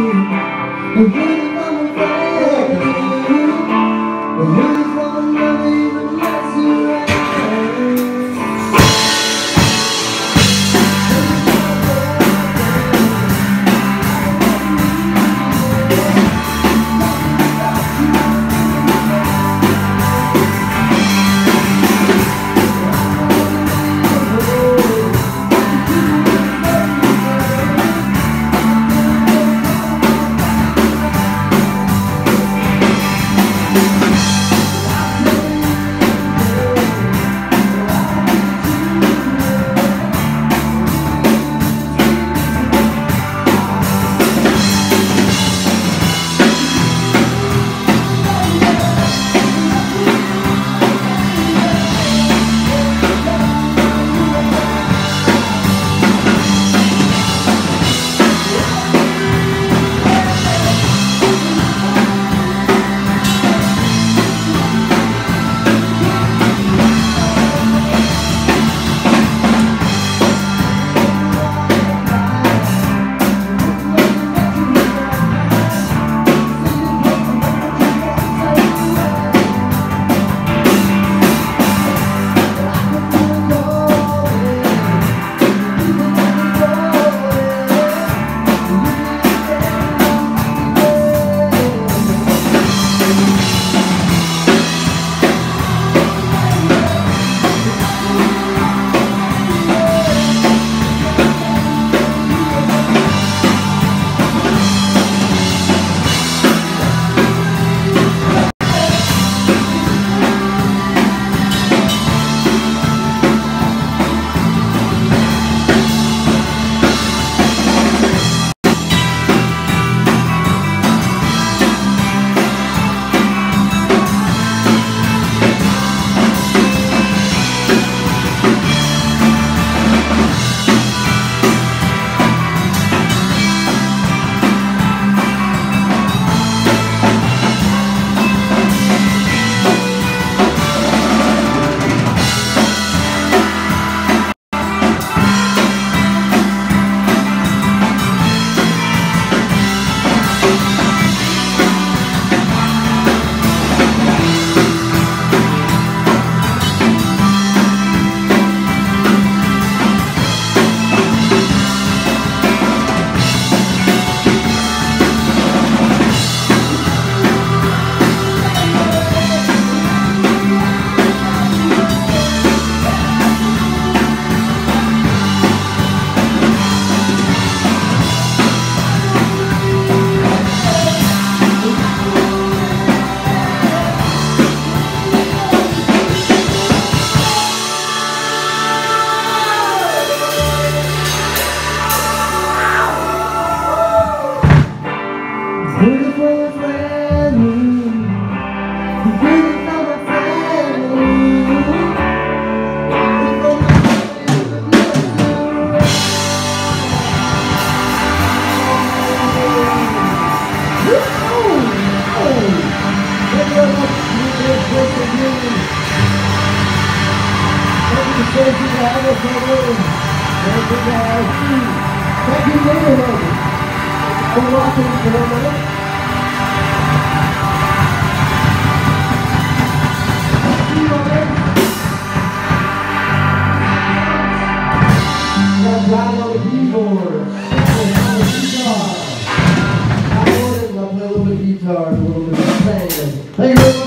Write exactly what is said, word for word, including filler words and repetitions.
I'm really from a family. I'm really from another even less around. Beautiful family, beautiful family. Thank you very much for watching tonight. Right on the keyboard. On the guitar. I wanted to play a little bit of guitar and a little bit of singing. Thank you very much.